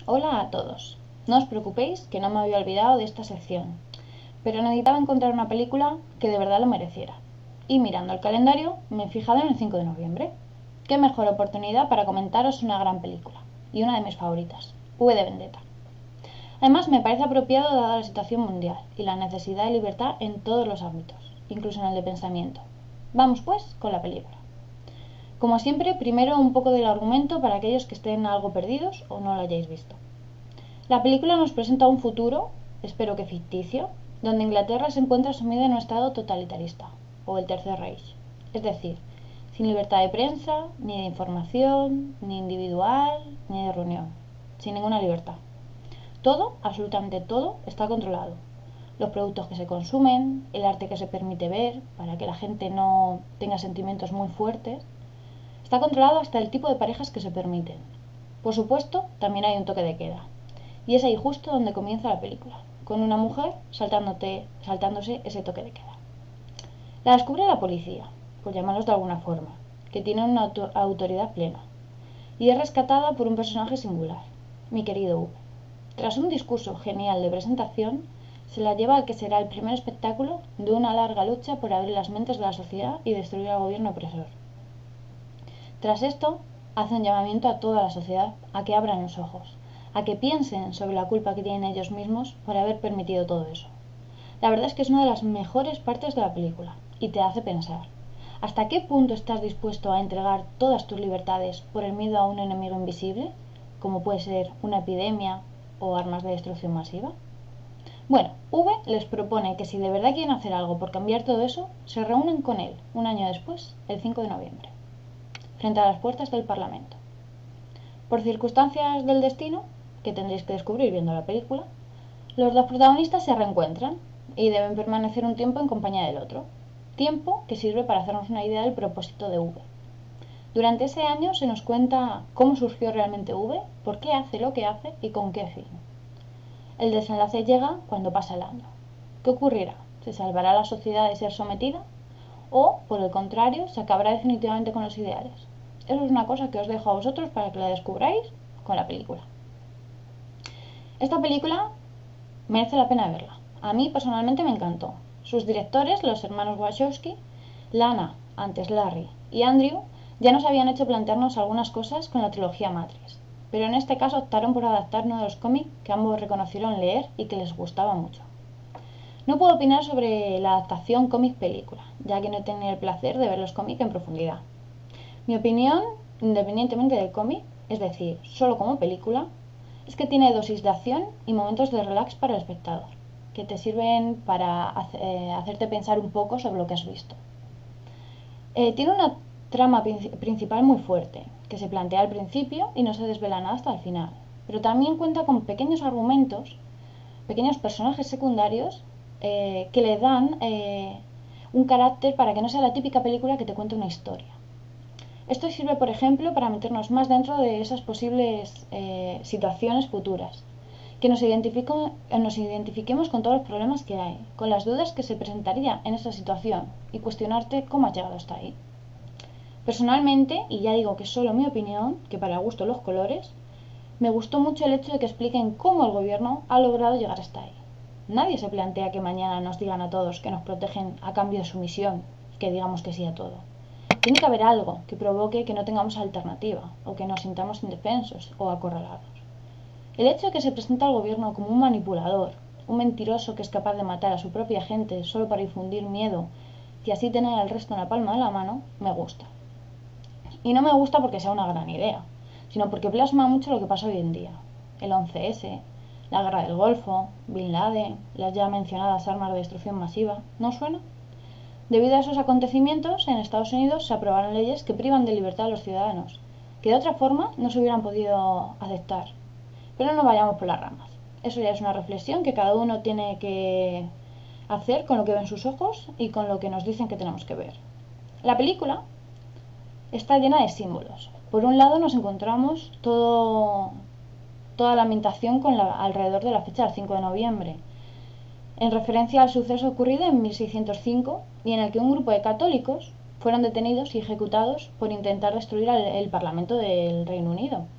Hola a todos. No os preocupéis que no me había olvidado de esta sección, pero necesitaba encontrar una película que de verdad lo mereciera. Y mirando el calendario, me he fijado en el 5 de noviembre. Qué mejor oportunidad para comentaros una gran película, y una de mis favoritas, V de Vendetta. Además, me parece apropiado dada la situación mundial y la necesidad de libertad en todos los ámbitos, incluso en el de pensamiento. Vamos pues con la película. Como siempre, primero un poco del argumento para aquellos que estén algo perdidos o no lo hayáis visto. La película nos presenta un futuro, espero que ficticio, donde Inglaterra se encuentra sumida en un estado totalitarista, o el Tercer Reich, es decir, sin libertad de prensa, ni de información, ni individual, ni de reunión, sin ninguna libertad. Todo, absolutamente todo, está controlado. Los productos que se consumen, el arte que se permite ver, para que la gente no tenga sentimientos muy fuertes, está controlado hasta el tipo de parejas que se permiten. Por supuesto, también hay un toque de queda. Y es ahí justo donde comienza la película, con una mujer saltándose ese toque de queda. La descubre la policía, por llamarlos de alguna forma, que tiene una autoridad plena, y es rescatada por un personaje singular, mi querido Hugo. Tras un discurso genial de presentación, se la lleva al que será el primer espectáculo de una larga lucha por abrir las mentes de la sociedad y destruir al gobierno opresor. Tras esto, hace un llamamiento a toda la sociedad a que abran los ojos, a que piensen sobre la culpa que tienen ellos mismos por haber permitido todo eso. La verdad es que es una de las mejores partes de la película y te hace pensar. ¿Hasta qué punto estás dispuesto a entregar todas tus libertades por el miedo a un enemigo invisible, como puede ser una epidemia o armas de destrucción masiva? Bueno, V les propone que si de verdad quieren hacer algo por cambiar todo eso, se reúnen con él un año después, el 5 de noviembre, frente a las puertas del Parlamento. Por circunstancias del destino, que tendréis que descubrir viendo la película, los dos protagonistas se reencuentran y deben permanecer un tiempo en compañía del otro, tiempo que sirve para hacernos una idea del propósito de V. Durante ese año se nos cuenta cómo surgió realmente V, por qué hace lo que hace y con qué fin. El desenlace llega cuando pasa el año. ¿Qué ocurrirá? ¿Se salvará la sociedad de ser sometida? ¿O, por el contrario, se acabará definitivamente con los ideales? Eso es una cosa que os dejo a vosotros para que la descubráis con la película. Esta película merece la pena verla. A mí personalmente me encantó. Sus directores, los hermanos Wachowski, Lana, antes Larry, y Andrew, ya nos habían hecho plantearnos algunas cosas con la trilogía Matrix, pero en este caso optaron por adaptar uno de los cómics que ambos reconocieron leer y que les gustaba mucho. No puedo opinar sobre la adaptación cómic-película, ya que no he tenido el placer de ver los cómics en profundidad. Mi opinión, independientemente del cómic, es decir, solo como película, es que tiene dosis de acción y momentos de relax para el espectador, que te sirven para hacerte pensar un poco sobre lo que has visto. Tiene una trama principal muy fuerte, que se plantea al principio y no se desvela nada hasta el final, pero también cuenta con pequeños argumentos, pequeños personajes secundarios que le dan un carácter para que no sea la típica película que te cuenta una historia. Esto sirve, por ejemplo, para meternos más dentro de esas posibles situaciones futuras, que nos identifiquemos con todos los problemas que hay, con las dudas que se presentarían en esa situación y cuestionarte cómo has llegado hasta ahí. Personalmente, y ya digo que es solo mi opinión, que para gusto los colores, me gustó mucho el hecho de que expliquen cómo el gobierno ha logrado llegar hasta ahí. Nadie se plantea que mañana nos digan a todos que nos protegen a cambio de sumisión y que digamos que sí a todo. Tiene que haber algo que provoque que no tengamos alternativa o que nos sintamos indefensos o acorralados. El hecho de que se presenta al gobierno como un manipulador, un mentiroso que es capaz de matar a su propia gente solo para infundir miedo y así tener al resto en la palma de la mano, me gusta. Y no me gusta porque sea una gran idea, sino porque plasma mucho lo que pasa hoy en día. El 11S, la guerra del Golfo, Bin Laden, las ya mencionadas armas de destrucción masiva, ¿no suena? Debido a esos acontecimientos, en Estados Unidos se aprobaron leyes que privan de libertad a los ciudadanos, que de otra forma no se hubieran podido aceptar. Pero no vayamos por las ramas. Eso ya es una reflexión que cada uno tiene que hacer con lo que ven sus ojos y con lo que nos dicen que tenemos que ver. La película está llena de símbolos. Por un lado nos encontramos toda la ambientación alrededor de la fecha del 5 de noviembre, en referencia al suceso ocurrido en 1605 y en el que un grupo de católicos fueron detenidos y ejecutados por intentar destruir el Parlamento del Reino Unido.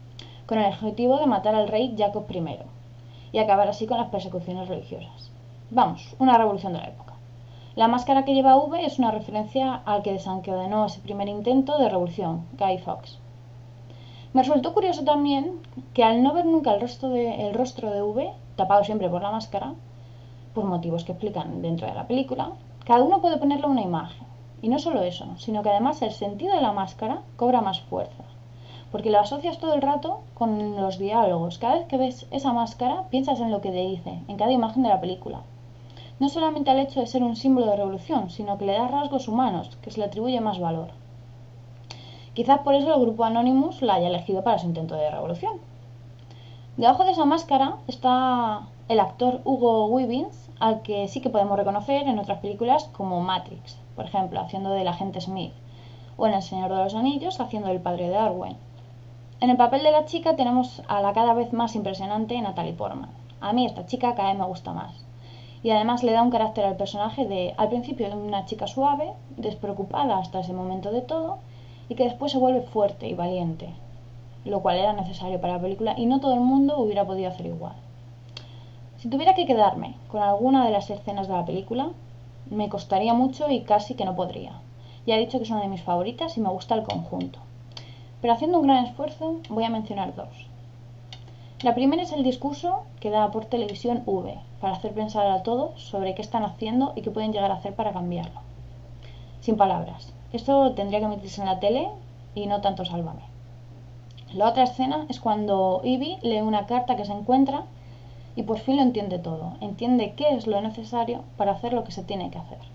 con el objetivo de matar al rey Jacob I y acabar así con las persecuciones religiosas. Vamos, una revolución de la época. La máscara que lleva V es una referencia al que desencadenó ese primer intento de revolución, Guy Fawkes. Me resultó curioso también que al no ver nunca el rostro de V, tapado siempre por la máscara, por motivos que explican dentro de la película, cada uno puede ponerle una imagen. Y no solo eso, sino que además el sentido de la máscara cobra más fuerza, porque lo asocias todo el rato con los diálogos. Cada vez que ves esa máscara, piensas en lo que te dice, en cada imagen de la película. No solamente al hecho de ser un símbolo de revolución, sino que le da rasgos humanos, que se le atribuye más valor. Quizás por eso el grupo Anonymous la haya elegido para su intento de revolución. Debajo de esa máscara está el actor Hugo Weaving, al que sí que podemos reconocer en otras películas como Matrix, por ejemplo, haciendo del agente Smith, o en El Señor de los Anillos, haciendo del padre de Arwen. En el papel de la chica tenemos a la cada vez más impresionante Natalie Portman. A mí esta chica cada vez me gusta más. Y además le da un carácter al personaje de, al principio, una chica suave, despreocupada hasta ese momento de todo, y que después se vuelve fuerte y valiente, lo cual era necesario para la película y no todo el mundo hubiera podido hacer igual. Si tuviera que quedarme con alguna de las escenas de la película, me costaría mucho y casi que no podría. Ya he dicho que es una de mis favoritas y me gusta el conjunto. Pero haciendo un gran esfuerzo, voy a mencionar dos. La primera es el discurso que da por televisión V, para hacer pensar a todos sobre qué están haciendo y qué pueden llegar a hacer para cambiarlo. Sin palabras. Esto tendría que emitirse en la tele y no tanto Sálvame. La otra escena es cuando Ivy lee una carta que se encuentra y por fin lo entiende todo. Entiende qué es lo necesario para hacer lo que se tiene que hacer.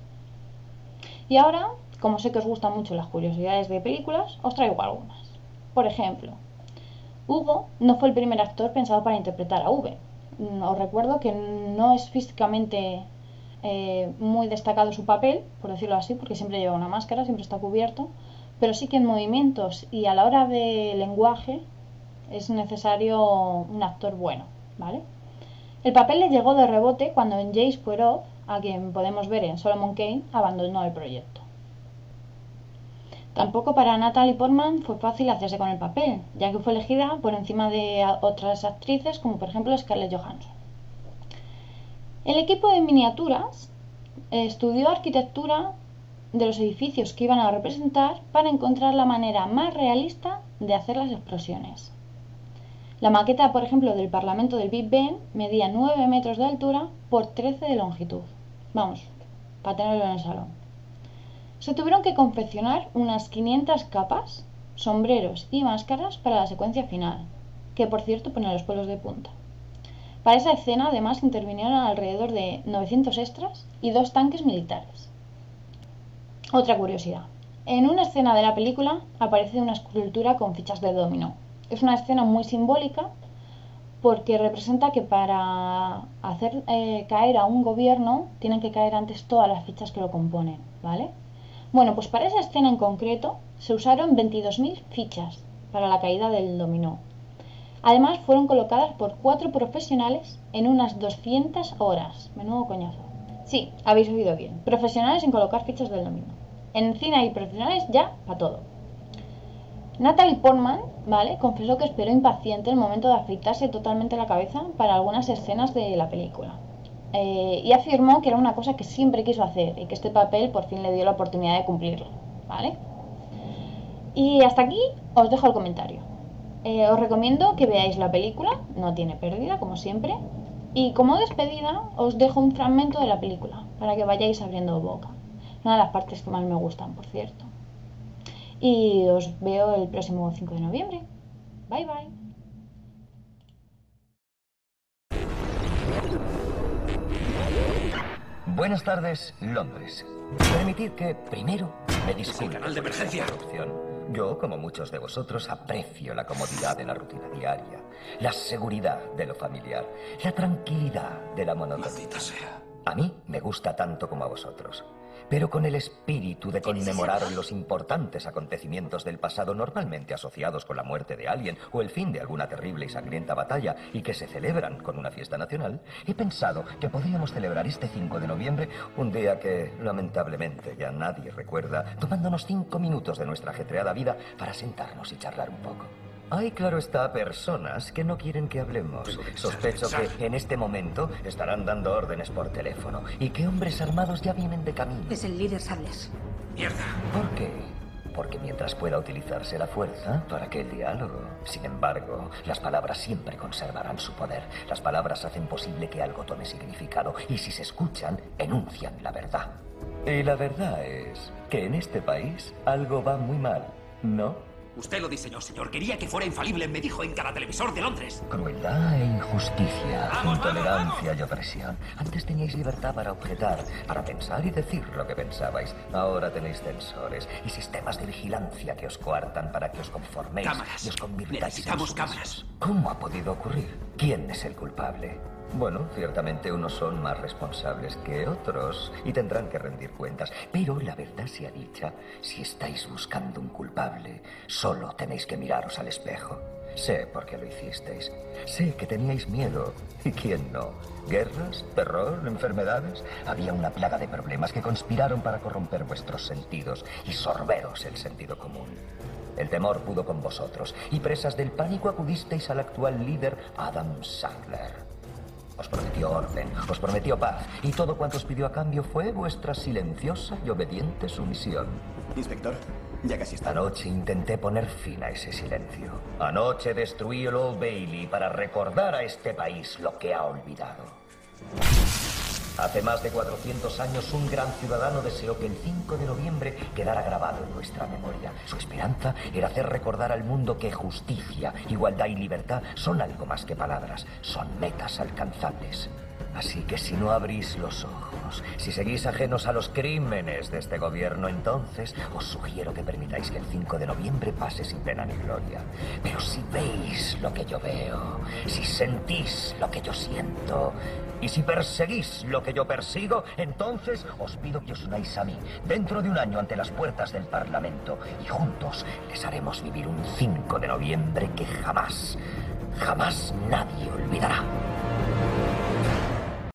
Y ahora, como sé que os gustan mucho las curiosidades de películas, os traigo algunas. Por ejemplo, Hugo no fue el primer actor pensado para interpretar a V. Os recuerdo que no es físicamente muy destacado su papel, por decirlo así, porque siempre lleva una máscara, siempre está cubierto, pero sí que en movimientos y a la hora de lenguaje es necesario un actor bueno, ¿vale? El papel le llegó de rebote cuando Jace Poirot, a quien podemos ver en Solomon Kane, abandonó el proyecto. Tampoco para Natalie Portman fue fácil hacerse con el papel, ya que fue elegida por encima de otras actrices como por ejemplo Scarlett Johansson. El equipo de miniaturas estudió arquitectura de los edificios que iban a representar para encontrar la manera más realista de hacer las explosiones. La maqueta, por ejemplo, del Parlamento del Big Ben medía 9 metros de altura por 13 de longitud. Vamos, para tenerlo en el salón. Se tuvieron que confeccionar unas 500 capas, sombreros y máscaras para la secuencia final, que por cierto pone los pelos de punta. Para esa escena además intervinieron alrededor de 900 extras y 2 tanques militares. Otra curiosidad. En una escena de la película aparece una escultura con fichas de dominó. Es una escena muy simbólica porque representa que para hacer caer a un gobierno tienen que caer antes todas las fichas que lo componen, ¿vale? Bueno, pues para esa escena en concreto se usaron 22.000 fichas para la caída del dominó. Además fueron colocadas por 4 profesionales en unas 200 horas. Menudo coñazo. Sí, habéis oído bien. Profesionales en colocar fichas del dominó. En cine hay profesionales ya para todo. Natalie Portman, ¿vale?, confesó que esperó impaciente el momento de afeitarse totalmente la cabeza para algunas escenas de la película. Y afirmó que era una cosa que siempre quiso hacer y que este papel por fin le dio la oportunidad de cumplirlo, ¿vale? Y hasta aquí os dejo el comentario. Os recomiendo que veáis la película, no tiene pérdida, como siempre. Y como despedida os dejo un fragmento de la película para que vayáis abriendo boca. Una de las partes que más me gustan, por cierto. Y os veo el próximo 5 de noviembre. Bye bye. Buenas tardes, Londres. Permitid que primero me disculpe. Canal de emergencia. Yo, como muchos de vosotros, aprecio la comodidad de la rutina diaria, la seguridad de lo familiar, la tranquilidad de la monotonía. Maldita sea. A mí me gusta tanto como a vosotros, pero con el espíritu de conmemorar los importantes acontecimientos del pasado normalmente asociados con la muerte de alguien o el fin de alguna terrible y sangrienta batalla y que se celebran con una fiesta nacional, he pensado que podríamos celebrar este 5 de noviembre, un día que lamentablemente ya nadie recuerda, tomándonos 5 minutos de nuestra ajetreada vida para sentarnos y charlar un poco. Hay, claro está, personas que no quieren que hablemos. Sospecho que en este momento estarán dando órdenes por teléfono y que hombres armados ya vienen de camino. Es el líder Sables. ¡Mierda! ¿Por qué? Porque mientras pueda utilizarse la fuerza, ¿para qué el diálogo? Sin embargo, las palabras siempre conservarán su poder. Las palabras hacen posible que algo tome significado y si se escuchan, enuncian la verdad. Y la verdad es que en este país algo va muy mal, ¿no? Usted lo diseñó, señor. Quería que fuera infalible, me dijo en cada televisor de Londres. Crueldad e injusticia, ¡Vamos, intolerancia vamos! y opresión. Antes teníais libertad para objetar, para pensar y decir lo que pensabais. Ahora tenéis censores y sistemas de vigilancia que os coartan para que os conforméis Cámaras. y os convirtáis Necesitamos en cámaras. sumisos. ¿Cómo ha podido ocurrir? ¿Quién es el culpable? Bueno, ciertamente unos son más responsables que otros y tendrán que rendir cuentas. Pero la verdad sea dicha, si estáis buscando un culpable, solo tenéis que miraros al espejo. Sé por qué lo hicisteis. Sé que teníais miedo. ¿Y quién no? ¿Guerras? ¿Terror? ¿Enfermedades? Había una plaga de problemas que conspiraron para corromper vuestros sentidos y sorberos el sentido común. El temor pudo con vosotros y presas del pánico acudisteis al actual líder Adam Sandler. Os prometió orden, os prometió paz, y todo cuanto os pidió a cambio fue vuestra silenciosa y obediente sumisión. Inspector, ya casi está. Anoche intenté poner fin a ese silencio. Anoche destruí el Old Bailey para recordar a este país lo que ha olvidado. Hace más de 400 años un gran ciudadano deseó que el 5 de noviembre quedara grabado en nuestra memoria. Su esperanza era hacer recordar al mundo que justicia, igualdad y libertad son algo más que palabras, son metas alcanzables. Así que si no abrís los ojos, si seguís ajenos a los crímenes de este gobierno, entonces os sugiero que permitáis que el 5 de noviembre pase sin pena ni gloria. Pero si veis lo que yo veo, si sentís lo que yo siento, y si perseguís lo que yo persigo, entonces os pido que os unáis a mí dentro de un año ante las puertas del Parlamento y juntos les haremos vivir un 5 de noviembre que jamás, jamás nadie olvidará.